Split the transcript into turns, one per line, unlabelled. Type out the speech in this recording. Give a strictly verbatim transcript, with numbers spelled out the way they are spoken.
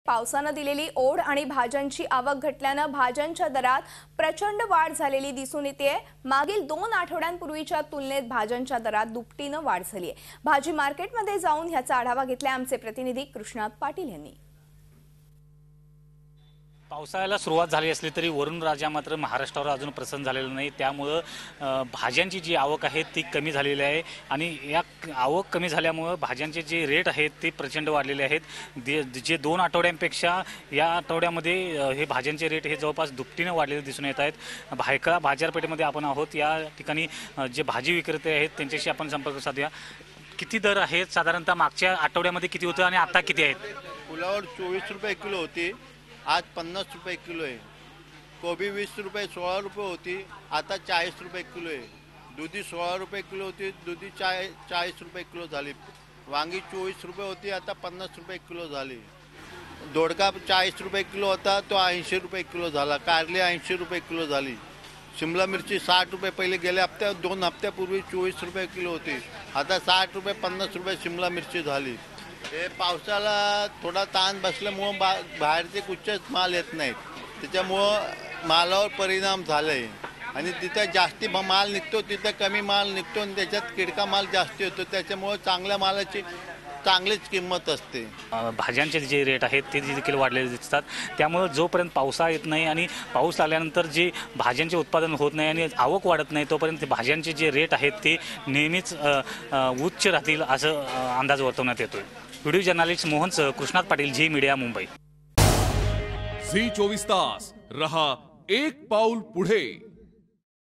पावसाने दिलेली ओढ आणि भाज्यांची आवक घटल्याने भाज्यांच्या दरात प्रचंड वाढ झालेली दिसून येते। मागील दोन आठवड्यांपूर्वीच्या तुलनेत भाज्यांच्या दरात दुपटीने वाढ झाली आहे। भाजी मार्केटमध्ये जाऊन ह्याचा आढावा घेतला आमचे प्रतिनिधी कृष्णात पाटील यांनी।
पावसाळ्याला सुरुवात झाली असली तरी वरुण राजा मात्र महाराष्ट्रावर अजून प्रसन्न झालेला नाही। त्यामुळे भाज्यांची जी आवक आहे ती कमी झालेली आहे आणि या आवक कमी झाल्यामुळे भाज्यांचे जे रेट आहेत ते प्रचंड वाढलेले आहेत। जे दोन आठवड्यांपेक्षा या आठवड्यामध्ये हे भाज्यांचे रेट हे जवळपास दुपटीने वाढलेले दिसून येत आहेत। भायखळा बाजारपेठेमध्ये आपण आहोत। या ठिकाणी जे भाजी विक्रेते आहेत त्यांच्याशी आपण संपर्क साधूया। किती दर आहेत साधारणतः? मागच्या आठवड्यामध्ये किती होतं आणि आता किती आहेत?
फुलावर चोवीस रुपये किलो होती, आज पन्नास रुपये किलो आहे। कोबी वीस रुपये सोळा रुपये होती, आता चाळीस रुपये किलो आहे। दुधी सोळा रुपये किलो होती, दुधी चाळीस चाळीस रुपये किलो झाली। वांगी चोवीस रुपये होती, आता पन्नास रुपये किलो झाली। दोडका चाळीस रुपये किलो होता, तो ऐंशी रुपये किलो झाला। कारली ऐंशी रुपये किलो झाली। शिमला मिरची साठ रुपये, पहिले गेल्या हप्त्यात दोन हप्त्यापूर्वी चोवीस रुपये किलो होती, आता साठ रुपये पन्नास रुपये शिमला मिरची झाली। हे पावसाला थोडा ताण बसल्यामुळं बा बाहेरचे कुठचेच माल येत नाहीत, त्याच्यामुळं मालावर परिणाम झाला आहे। आणि तिथं जास्ती माल निघतो तिथं कमी माल निघतो आणि त्याच्यात किडका माल जास्ती होतो, त्याच्यामुळं चांगल्या मालाची चांगलीच किंमत असते।
भाज्यांचे जे रेट आहेत ते देखील वाढलेले दिसतात। त्यामुळे जोपर्यंत पावसाळा येत नाही आणि पाऊस आल्यानंतर जे भाज्यांचे उत्पादन होत नाही आणि आवक वाढत नाही तोपर्यंत भाज्यांचे जे रेट आहेत ते नेहमीच उच्च राहतील असं अंदाज वर्तवण्यात येतोय। व्हिडिओ जर्नलिस्ट मोहनसह कृष्णात पाटील, झी मीडिया, मुंबई।
झी चोवीस तास रहा एक पाऊल पुढे।